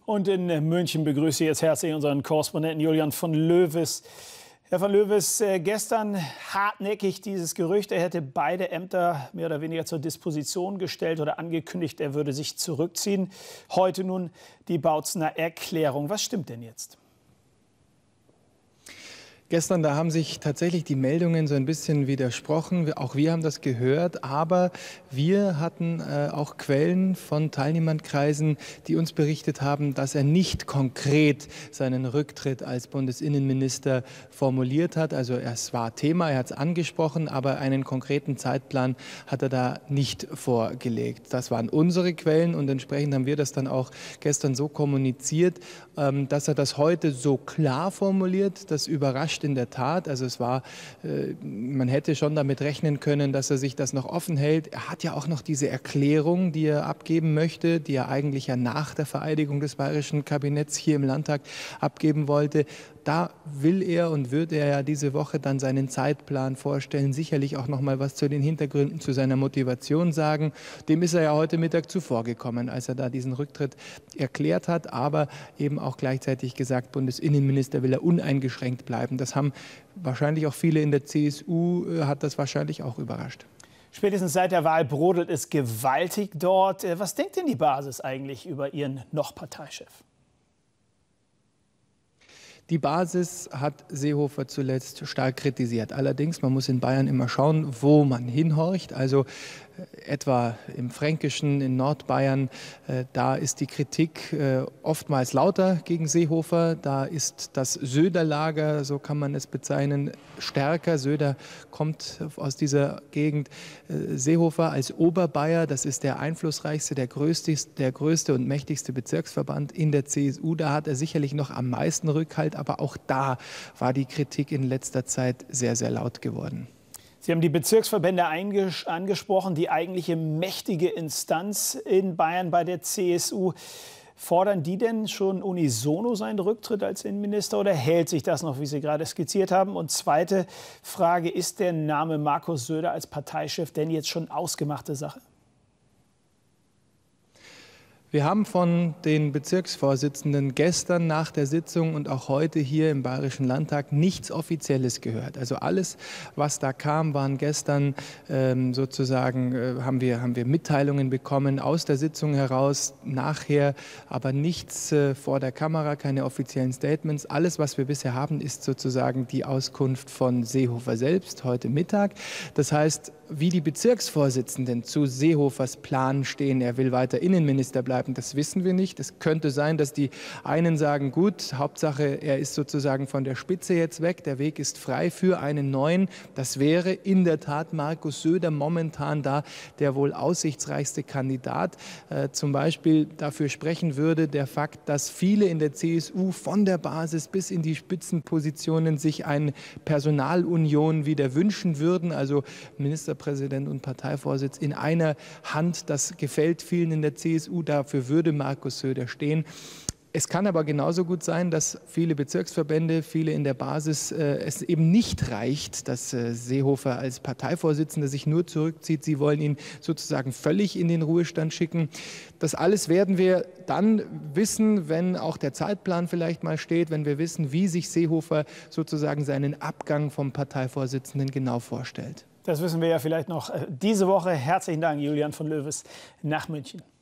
Und in München begrüße ich jetzt herzlich unseren Korrespondenten Julian von Löwes. Herr von Löwes, gestern hartnäckig dieses Gerücht, er hätte beide Ämter mehr oder weniger zur Disposition gestellt oder angekündigt, er würde sich zurückziehen. Heute nun die Bautzener Erklärung. Was stimmt denn jetzt? Gestern, da haben sich tatsächlich die Meldungen so ein bisschen widersprochen. Auch wir haben das gehört, aber wir hatten auch Quellen von Teilnehmerkreisen, die uns berichtet haben, dass er nicht konkret seinen Rücktritt als Bundesinnenminister formuliert hat. Also es war Thema, er hat es angesprochen, aber einen konkreten Zeitplan hat er da nicht vorgelegt. Das waren unsere Quellen und entsprechend haben wir das dann auch gestern so kommuniziert, dass er das heute so klar formuliert. Das überrascht in der Tat. Also es war, man hätte schon damit rechnen können, dass er sich das noch offen hält. Er hat ja auch noch diese Erklärung, die er abgeben möchte, die er eigentlich ja nach der Vereidigung des bayerischen Kabinetts hier im Landtag abgeben wollte. Da will er und wird er ja diese Woche dann seinen Zeitplan vorstellen, sicherlich auch noch mal was zu den Hintergründen, zu seiner Motivation sagen. Dem ist er ja heute Mittag zuvor gekommen, als er da diesen Rücktritt erklärt hat, aber eben auch gleichzeitig gesagt, Bundesinnenminister will er uneingeschränkt bleiben. Das haben wahrscheinlich auch viele in der CSU, hat das wahrscheinlich auch überrascht. Spätestens seit der Wahl brodelt es gewaltig dort. Was denkt denn die Basis eigentlich über ihren Parteichef? Die Basis hat Seehofer zuletzt stark kritisiert. Allerdings, man muss in Bayern immer schauen, wo man hinhorcht. Also etwa im Fränkischen, in Nordbayern, da ist die Kritik oftmals lauter gegen Seehofer. Da ist das Söder-Lager, so kann man es bezeichnen, stärker. Söder kommt aus dieser Gegend. Seehofer als Oberbayer, das ist der einflussreichste, der größte und mächtigste Bezirksverband in der CSU. Da hat er sicherlich noch am meisten Rückhalt, aber auch da war die Kritik in letzter Zeit sehr, sehr laut geworden. Sie haben die Bezirksverbände angesprochen, die eigentliche mächtige Instanz in Bayern bei der CSU. Fordern die denn schon unisono seinen Rücktritt als Innenminister oder hält sich das noch, wie Sie gerade skizziert haben? Und zweite Frage, ist der Name Markus Söder als Parteichef denn jetzt schon ausgemachte Sache? Wir haben von den Bezirksvorsitzenden gestern nach der Sitzung und auch heute hier im Bayerischen Landtag nichts Offizielles gehört. Also alles, was da kam, waren gestern sozusagen, haben wir Mitteilungen bekommen aus der Sitzung heraus, nachher aber nichts vor der Kamera, keine offiziellen Statements. Alles, was wir bisher haben, ist sozusagen die Auskunft von Seehofer selbst heute Mittag. Das heißt, wie die Bezirksvorsitzenden zu Seehofers Plan stehen, er will weiter Innenminister bleiben, das wissen wir nicht. Es könnte sein, dass die einen sagen, gut, Hauptsache, er ist sozusagen von der Spitze jetzt weg, der Weg ist frei für einen neuen. Das wäre in der Tat Markus Söder momentan da der wohl aussichtsreichste Kandidat. Zum Beispiel dafür sprechen würde der Fakt, dass viele in der CSU von der Basis bis in die Spitzenpositionen sich eine Personalunion wieder wünschen würden, also Ministerpräsident und Parteivorsitz in einer Hand. Das gefällt vielen in der CSU, dafür würde Markus Söder stehen. Es kann aber genauso gut sein, dass viele Bezirksverbände, viele in der Basis es eben nicht reicht, dass Seehofer als Parteivorsitzender sich nur zurückzieht. Sie wollen ihn sozusagen völlig in den Ruhestand schicken. Das alles werden wir dann wissen, wenn auch der Zeitplan vielleicht mal steht, wenn wir wissen, wie sich Seehofer sozusagen seinen Abgang vom Parteivorsitzenden genau vorstellt. Das wissen wir ja vielleicht noch diese Woche. Herzlichen Dank, Julian von Löwes, nach München.